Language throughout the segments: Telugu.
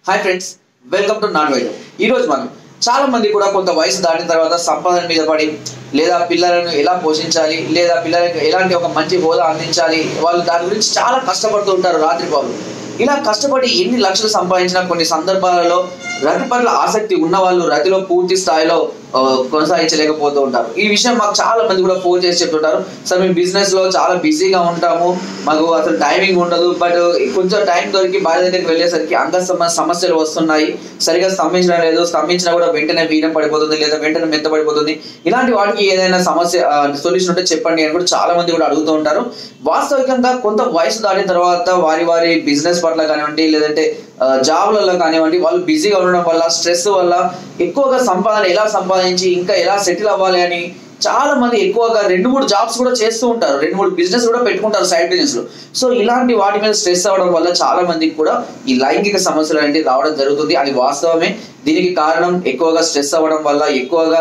హాయ్ ఫ్రెండ్స్, వెల్కమ్ టు నాట్ వైద్యం. ఈరోజు మనం చాలా మంది కూడా కొంత వయసు దాటిన తర్వాత సంపాదన మీద పడి లేదా పిల్లలను ఎలా పోషించాలి లేదా పిల్లలకు ఎలాంటి ఒక మంచి హోదా అందించాలి, వాళ్ళు దాని గురించి చాలా కష్టపడుతూ ఉంటారు రాత్రి పగలు. ఇలా కష్టపడి ఎన్ని లక్షలు సంపాదించినా కొన్ని సందర్భాలలో రతి పట్ల ఆసక్తి ఉన్న వాళ్ళు రతిలో పూర్తి స్థాయిలో కొనసాగించలేకపోతూ ఉంటారు. ఈ విషయం మాకు చాలా మంది కూడా ఫోన్ చేసి చెప్తుంటారు, సార్ మేము బిజినెస్ లో చాలా బిజీగా ఉంటాము, మాకు అసలు టైమింగ్ ఉండదు, బట్ కొంచెం టైం దొరికి భార్య దగ్గరికి వెళ్ళేసరికి అంగ సమస్యలు వస్తున్నాయి, సరిగా స్తంభించడం లేదు, స్తంభించినా కూడా వెంటనే వీరం పడిపోతుంది లేదా వెంటనే మెత్త పడిపోతుంది. ఇలాంటి వాటికి ఏదైనా సమస్య సొల్యూషన్ ఉంటే చెప్పండి అని కూడా చాలా మంది కూడా అడుగుతూ ఉంటారు. వాస్తవికంగా కొంత వయసు దాటిన తర్వాత వారి బిజినెస్ పట్ల కానివ్వండి లేదంటే జాబ్లలో కానివ్వండి వాళ్ళు బిజీగా ఉండడం వల్ల స్ట్రెస్ వల్ల ఎక్కువగా సంపాదన ఎలా సంపాదించి ఇంకా ఎలా సెటిల్ అవ్వాలి అని చాలా మంది ఎక్కువగా 2-3 జాబ్స్ కూడా చేస్తూ ఉంటారు, 2-3 బిజినెస్ కూడా పెట్టుకుంటారు సైడ్ బిజినెస్ లో. సో ఇలాంటి వాటి మీద స్ట్రెస్ అవ్వడం వల్ల చాలా మందికి కూడా ఈ లైంగిక సమస్యలు అనేవి రావడం జరుగుతుంది. అది వాస్తవమే. దీనికి కారణం ఎక్కువగా స్ట్రెస్ అవ్వడం వల్ల, ఎక్కువగా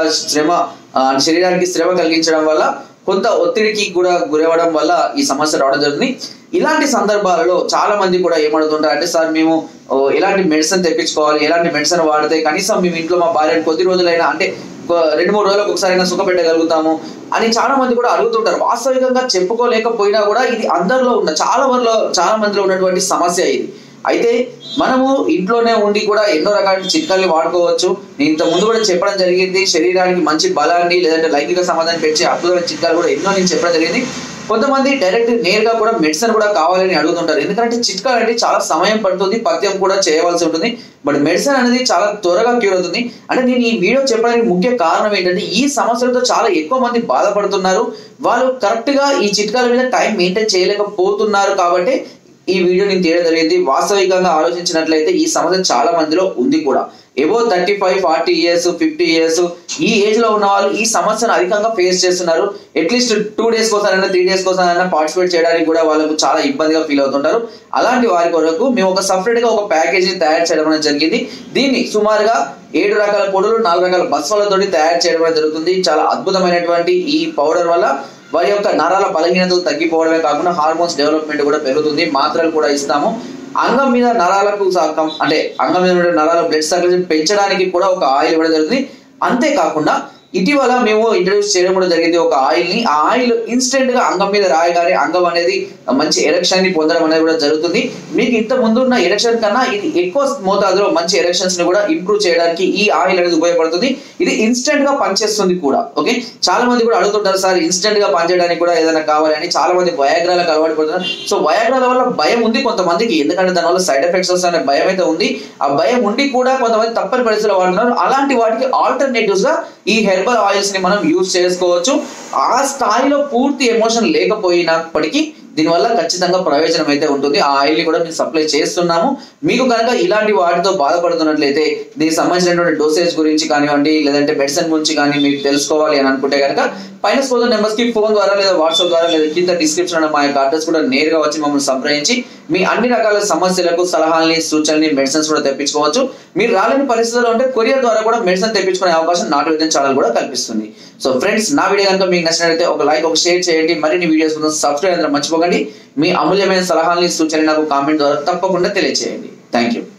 శరీరానికి శ్రమ కలిగించడం వల్ల, కొంత ఒత్తిడికి కూడా గురవడం వల్ల ఈ సమస్య రావడం జరుగుతుంది. ఇలాంటి సందర్భాలలో చాలా మంది కూడా ఏమడుతుంటారు అంటే, సార్ మేము ఎలాంటి మెడిసిన్ తెప్పించుకోవాలి, ఎలాంటి మెడిసిన్ వాడితే కనీసం మేము ఇంట్లో మా భార్యను కొద్ది రోజులైనా అంటే 2-3 రోజులకు ఒకసారైనా సుఖపెట్టగలుగుతాము అని చాలా మంది కూడా అడుగుతుంటారు. వాస్తవికంగా చెప్పుకోలేకపోయినా కూడా ఇది అందరిలో ఉన్న చాలా మందిలో ఉన్నటువంటి సమస్య ఇది. అయితే మనము ఇంట్లోనే ఉండి కూడా ఎన్నో రకాల చిట్కాల్ని వాడుకోవచ్చు. నేను ఇంత ముందు కూడా చెప్పడం జరిగింది, శరీరానికి మంచి బలాన్ని లేదంటే లైంగిక సమాధానం పెంచే అద్భుతమైన చిట్కాలు కూడా ఎన్నో నేను చెప్పడం జరిగింది. కొంతమంది డైరెక్ట్ నేరుగా కూడా మెడిసిన్ కూడా కావాలని అడుగుతుంటారు, ఎందుకంటే చిట్కాలు అంటే చాలా సమయం పడుతుంది, పథ్యం కూడా చేయవలసి ఉంటుంది. బట్ మెడిసిన్ అనేది చాలా త్వరగా క్యూర్ అవుతుంది. అంటే నేను ఈ వీడియో చెప్పడానికి ముఖ్య కారణం ఏంటంటే, ఈ సమస్యలతో చాలా ఎక్కువ మంది బాధపడుతున్నారు, వాళ్ళు కరెక్ట్ గా ఈ చిట్కాల మీద టైం మెయింటైన్ చేయలేకపోతున్నారు. కాబట్టి ఈ వీడియో నేను తీయడం జరిగింది. వాస్తవికంగా ఆలోచించినట్లయితే ఈ సమస్య చాలా మందిలో ఉంది కూడా. ఎబో 35, 40 ఇయర్స్, 50 ఇయర్స్ ఈ ఏజ్ లో ఉన్న వాళ్ళు ఈ సమస్యను అధికంగా ఫేస్ చేస్తున్నారు. అట్లీస్ట్ 2 డేస్ కోసారైనా 3 డేస్ కోసారైనా పార్టిసిపేట్ చేయడానికి కూడా వాళ్ళకు చాలా ఇబ్బందిగా ఫీల్ అవుతుంటారు. అలాంటి వారి కొరకు మేము ఒక సపరేట్ గా ఒక ప్యాకేజీ తయారు చేయడం అనేది జరిగింది. దీన్ని సుమారుగా 7 రకాల పొడులు, 4 రకాల బస్సులతోటి తయారు చేయడం అనేది జరుగుతుంది. చాలా అద్భుతమైనటువంటి ఈ పౌడర్ వల్ల వారి యొక్క నరాల బలహీనతలు తగ్గిపోవడమే కాకుండా హార్మోన్స్ డెవలప్మెంట్ కూడా పెరుగుతుంది. మాత్రలు కూడా ఇస్తాము. అంగం మీద నరాలకు అంటే అంగం మీద నరాల బ్లడ్ సర్క్యులేషన్ పెంచడానికి కూడా ఒక ఆయిల్ ఇవ్వడం జరుగుతుంది. అంతేకాకుండా ఇటీవల మేము ఇంట్రడ్యూస్ చేయడం కూడా జరిగింది ఒక ఆయిల్ ని. ఆ ఆయిల్ ఇన్స్టెంట్ గా అంగం మీద రాయగానే అంగం అనేది మంచి ఎరెక్షన్ ని పొందడం అనేది కూడా జరుగుతుంది. మీకు ఇంత ముందు ఉన్న ఎరెక్షన్ కన్నా ఇది ఎక్కువ మోతాదులో మంచి ఎరెక్షన్స్ ని కూడా ఇంప్రూవ్ చేయడానికి ఈ ఆయిల్ అనేది ఉపయోగపడుతుంది. ఇది ఇన్స్టెంట్ గా పనిచేస్తుంది కూడా. ఓకే, చాలా మంది కూడా అడుగుతుంటారు, సార్ ఇన్స్టెంట్ గా పనిచేయడానికి కూడా ఏదైనా కావాలి అని. చాలా మంది వయాగ్రాలకు అలవాటు పడుతున్నారు. సో వయాగ్రాల వల్ల భయం ఉంది కొంతమందికి, ఎందుకంటే దానివల్ల సైడ్ ఎఫెక్ట్స్ వస్తాయనే భయం అయితే ఉంది. ఆ భయం ఉండి కూడా కొంతమంది తప్పని పరిస్థితుల్లో వాడుతున్నారు. అలాంటి వాటికి ఆల్టర్నేటివ్స్ గా ఈ హెర్బల్ ఆయిల్స్ ని మనం యూజ్ చేసుకోవచ్చు. ఆ స్థాయిలో పూర్తి ఎమోషన్ లేకపోయినప్పటికీ దీనివల్ల ఖచ్చితంగా ప్రయోజనం అయితే ఉంటుంది. ఆ ఆయిల్ ని కూడా మేము సప్లై చేస్తున్నాము. మీకు కనుక ఇలాంటి వాటితో బాధపడుతున్నట్లయితే దీనికి సంబంధించినటువంటి డోసేజ్ గురించి కానివ్వండి లేదంటే మెడిసిన్ గురించి కానీ మీకు తెలుసుకోవాలి అని అనుకుంటే కనుక పైన స్పోజర్ నెంబర్స్ కి ఫోన్ ద్వారా లేదా వాట్సాప్ ద్వారా లేదా కింద డిస్క్రిప్షన్ మా యొక్క అడ్రస్ కూడా నేరుగా వచ్చి మమ్మల్ని సంప్రదించి మీ అన్ని రకాల సమస్యలకు సలహాలని, సూచనని, మెడిసిన్స్ కూడా తెప్పించుకోవచ్చు. మీరు రాలేని పరిస్థితుల్లో ఉంటే కొరియర్ ద్వారా కూడా మెడిసిన్ తెప్పించుకునే అవకాశం నాట్ వైద్యం ఛానల్ కూడా కల్పిస్తుంది. సో ఫ్రెండ్స్, నా వీడియో కనుక మీకు నచ్చినట్లయితే ఒక లైక్, ఒక షేర్ చేయండి. మరిన్ని వీడియోస్ కోసం సబ్స్క్రైబ్ అందరం మర్చిపోకండి. మీ అమూల్యమైన సలహాలని, సూచనలు నాకు కామెంట్ ద్వారా తప్పకుండా తెలియజేయండి. Thank you.